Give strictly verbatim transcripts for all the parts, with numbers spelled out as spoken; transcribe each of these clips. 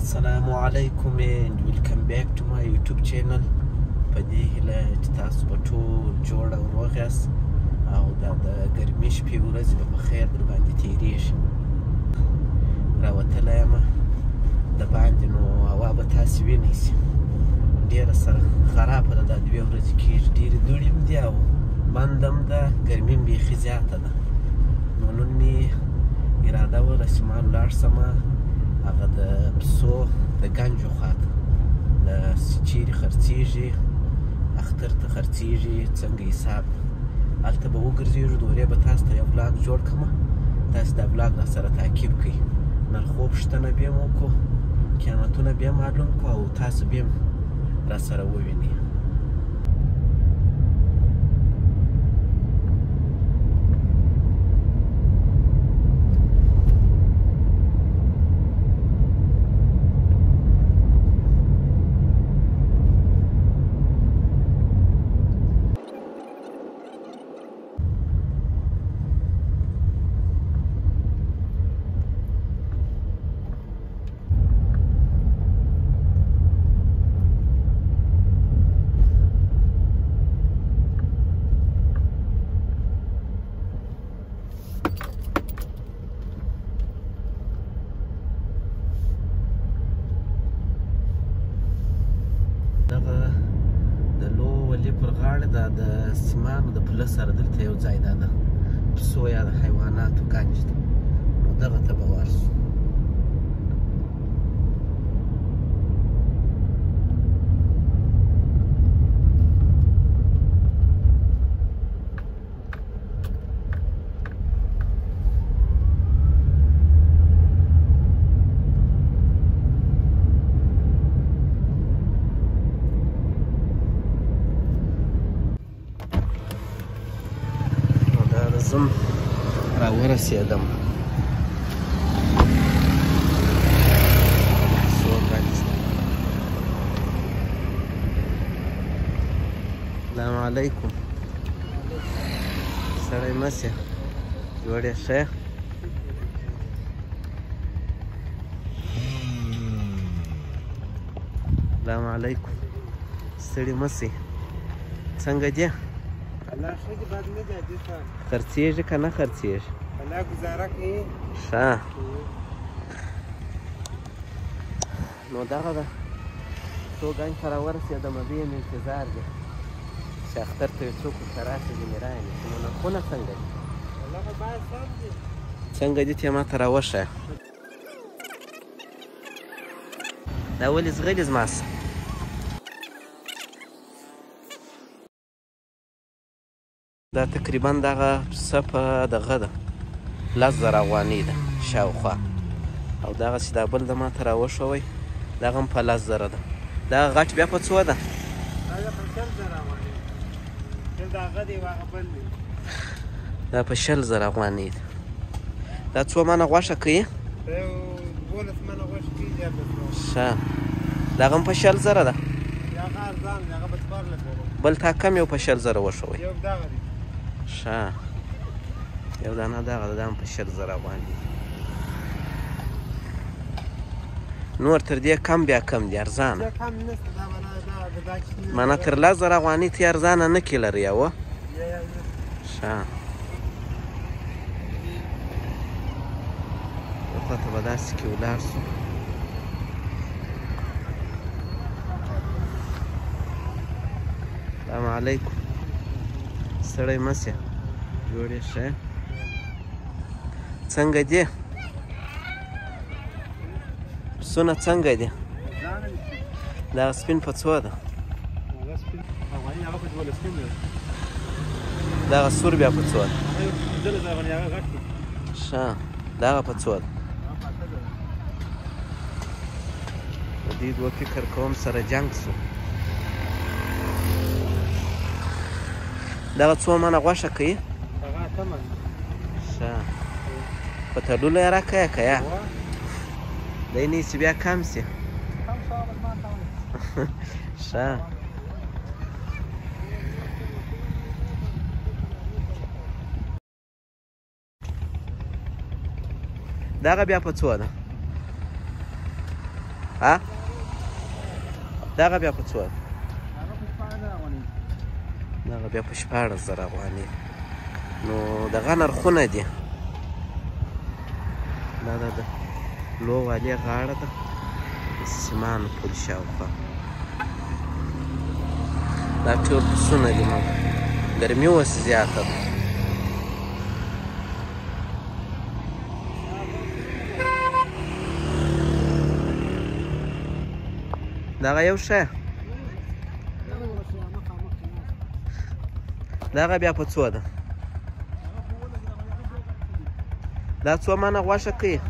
Assalamu alaikum and welcome back to my YouTube channel. په دې هیله چې تاسو به ټول جوړ او روغ یاست او دا د ګرمي شپې ورځې به په خیر در باندې تېرېږي. راوتلی یم د باندې نو هوا به تاسې وینئ شي ډېره سره خرابه ده. دا دوې ورځې کېږي ډېرې دوړې هم دي او بند هم ده، ګرمي هم بیخي زیاته ده. نو نن مې اراده وله چې ما ولاړ شمه هغه د پسو د ګنجو خواته، د چیرې خرڅېږي، اختر ته خرڅېږي، څنګه حساب هلته به وګرځېږو. دورې به تاسو ته یو ولاګ جوړ کړمه، تاسې دا ولاګ راسره تعقیب کړئ. نرخو پوښتنه بیا م وکړو، قیمتونه بیا معلوم کړو او تاسو بیا هم راسره ووینئ. دغه د لو ولې پر غاړه دا د سیمانو د پله سره دلته یو ځای دا د پسو یا د حیواناتو ګنج دی، نو دغه ته به ورسو. زم را ورسېدم سلام علیکم. سړی مسې جوړ یې ښه؟ سلام علیکم. ستړي مسې څنګه دی؟ خرڅېږي که نه خرڅېږي؟ ښه. نو دغه ده څو ګنج ته راورسېدم، د دې مې انتظار دی چې اختر ته یو څوک ورته راشي ځینې رانیسي. نو نرخونه څنګه دي؟ څنګه دي ته یې ما ته راوښیه. دا ولې ځغلي زما څه؟ دا تقریبا دغه پسه په دغه ده لس زره افغانۍ ده شاوخوا، او دغسې دا بل د ما ته راوښوی دغه هم په لس زره ده. دغه غټ بیا په څو ده؟ دا په شل زره افغانۍ ده. دا څو منه غوښه کوي؟ ښه. دغه هم په شل زره ده؟ بل تا کم یو په شل زره وښوی؟ ښه. یو دانه دغه ده، دا هم په شل زره افغانۍ. نور تر دې کم بیا کم دي ارزانه؟ معنی تر لس زره افغانۍ ته یې ارزانه نه کې لري یوه؟ ښه. دخوا ته به داسې کې ولاړ شو. سلام علیکم. سړی مسې جوړ یې ښه؟ څنګه دي پسونه څنګه دي؟ دغه سپین په څو ده؟ دغه سور بیا په څو ده؟ ښه. دغه په څو ده؟ په دې دوه فکر کوم سره جنګ شو. دغه څو منه غوښه کوي؟ ښه. په تړلو یې راکوې که یا؟ دی نه چې بیا کم شي؟ ښه. دغه بیا په څو ده؟ ها دغه بیا په څو دغه بیا په شپاړس زره افغانۍ نو دغه نرخونه دي دا د لو والې غاړه ده د سیمانو پل شاوخوا دا ټول پسونه دي مګر ګرمي اوس زیاته ده دغه یو شه دغه بیا په څو ده دا څو منه غوښه کوي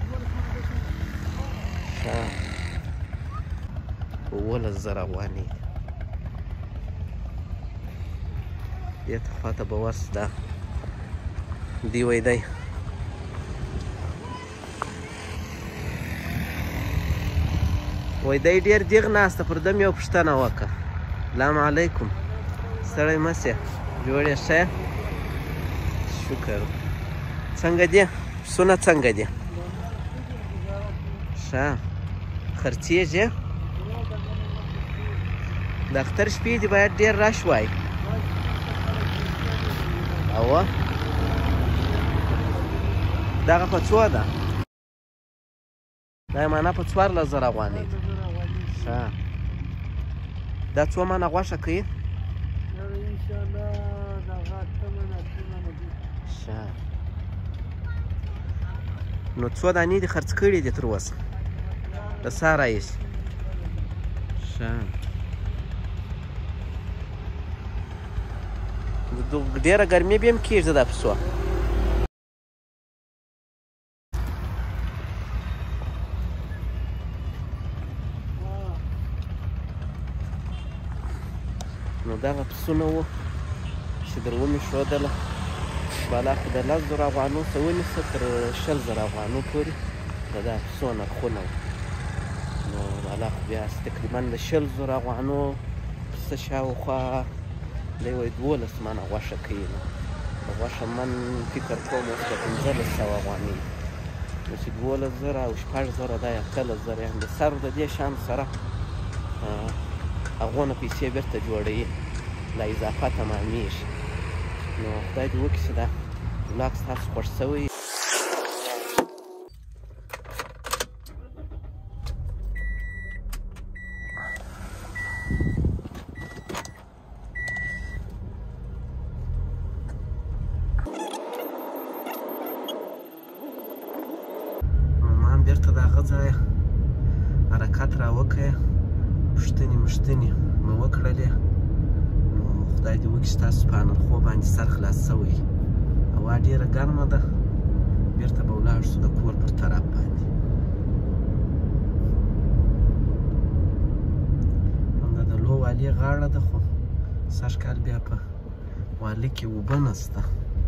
اوولس زره افغانۍ دې ته خواته به ورس ده دی وی دی وی دی ډېر دیغ ناسته پر ده مې یو پوښتنه وکړه سلام علیکم سړی مسې جوړ یې ښه یې شکر څنګه دي پسونه څنګه دي ښه خرڅېږي د اختر شپې دي باید ډېر رش وای اوه دغه په څو ده دا یې معنا په څوارلس زره افغانۍ ده ښه دا څو منه غوښه کوي ښه نو څو دانې دي خرڅ کړي دي تر اوسه د سهار راهیسې ښه ډېره ګرمي به هم کېږي دا پسو نو دغه پسونه وو چې در ومې ښودله بالا خو د لس زرو افغانو څه ونیسه تر شل زره افغانو پورې د دا پسو نرخونه وو نو بالا خو بیا تقریبا د شل زرو افغانو پسه شاوخوا دی وایي دولس منه غوښه کوي نو د غوښه من فکر کوم اوس به پنځلس سوه افغانۍ نو چې دولس زره او شپږ زره دا اتلس زره یعنې د سر د دې شان سره هغونه پیسې بېرته جوړوي لا اضافه تمامېږي نو خدای دې وکړي چې دا ولاګ ستاسو خوښ شوی ما هم بېرته د هغه ځایه حرکت راوکړی پوښتنې مښتنې مې وکړلې نو خدای دې وکړي چې تاسو په نرخو باندې سر خلاص شوی هوا ډېره ګرمه ده بېرته به ولاړ شو د کور پر طرف باندې همدا د لو والې غاړه ده خو سږ کال بیا په والي کې اوبه نشته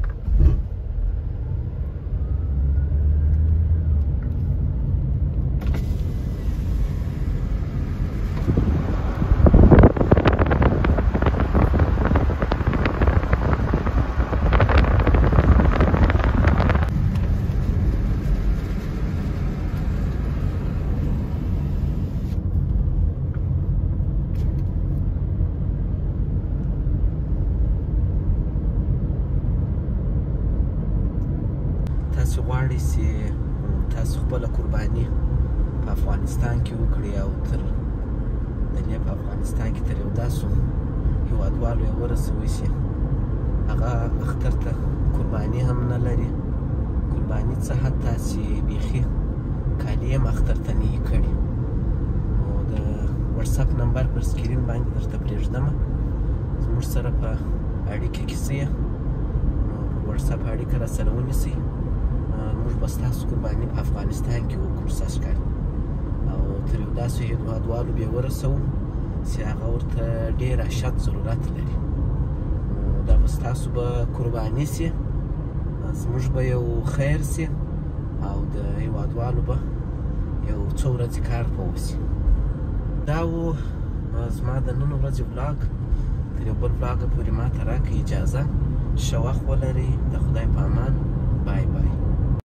تاسو غواړئ چې تاسو خپله قرباني په افغانستان کې وکړئ او تر د دې په افغانستان کې تر یو داسو هېوادوالو یې ورسوئ چې هغه اختر ته قرباني هم نه لري قرباني څه حتی چې بیخي کالي هم اختر ته نه یې کړي نو د وټساپ نمبر پر سکرین باندې درته پرېږدمه زموږ سره په اړیکه کې شئ نو په وټساپ اړیکه راسره ونیسئ موږ به ستاسو قرباني په افغانستان کې وکړو سږ کال او تر یو داسې هېوادوالو بیا ورسوو چې هغه ورته ډېر اشد ضرورت لري نو دا به ستاسو به قرباني سي زموږ به یو خیر سي او د هېوادوالو به یو څو ورځې کار به وسي دا و زما د نن ورځې ولاګ تر یو بل ولاګه پورې ما ته راکړئ اجازه ښه وخت ولرئ د خدای په امان بای بای